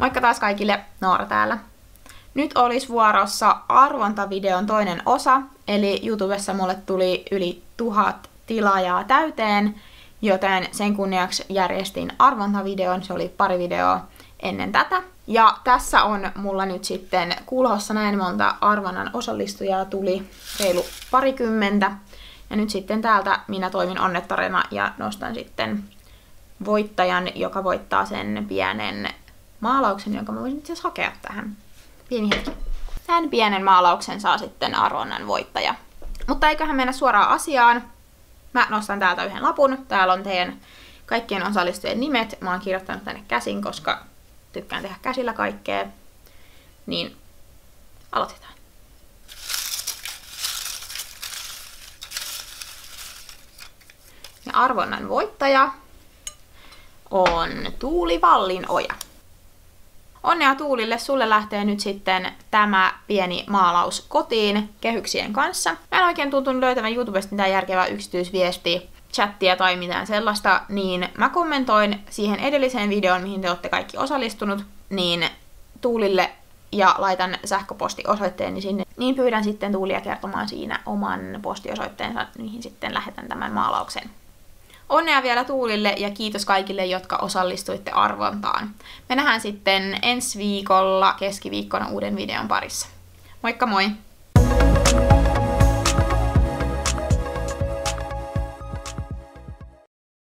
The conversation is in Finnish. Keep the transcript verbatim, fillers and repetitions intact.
Moikka taas kaikille, Noora täällä. Nyt olisi vuorossa arvontavideon toinen osa, eli YouTubessa mulle tuli yli tuhat tilaajaa täyteen, joten sen kunniaksi järjestin arvontavideon, se oli pari videoa ennen tätä. Ja tässä on mulla nyt sitten kulhossa näin monta arvonnan osallistujaa tuli, reilu parikymmentä. Ja nyt sitten täältä minä toimin onnettarena ja nostan sitten voittajan, joka voittaa sen pienen maalauksen, jonka mä voisin itse asiassa hakea tähän. Pieni hetki. Tämän pienen maalauksen saa sitten arvonnan voittaja. Mutta eiköhän mennä suoraan asiaan. Mä nostan täältä yhden lapun. Täällä on teidän kaikkien osallistujien nimet. Mä oon kirjoittanut tänne käsin, koska tykkään tehdä käsillä kaikkea. Niin aloitetaan. Ja arvonnan voittaja on Tuuli Vallinoja. Onnea Tuulille, sulle lähtee nyt sitten tämä pieni maalaus kotiin kehyksien kanssa. Mä en oikein tuntunut löytävän YouTubesta mitään järkevää yksityisviestiä, chattia tai mitään sellaista, niin mä kommentoin siihen edelliseen videoon, mihin te olette kaikki osallistunut, niin Tuulille ja laitan sähköpostiosoitteeni sinne, niin pyydän sitten Tuulia kertomaan siinä oman postiosoitteensa, mihin sitten lähetän tämän maalauksen. Onnea vielä Tuulille ja kiitos kaikille, jotka osallistuitte arvontaan. Me nähdään sitten ensi viikolla keskiviikkona uuden videon parissa. Moikka moi!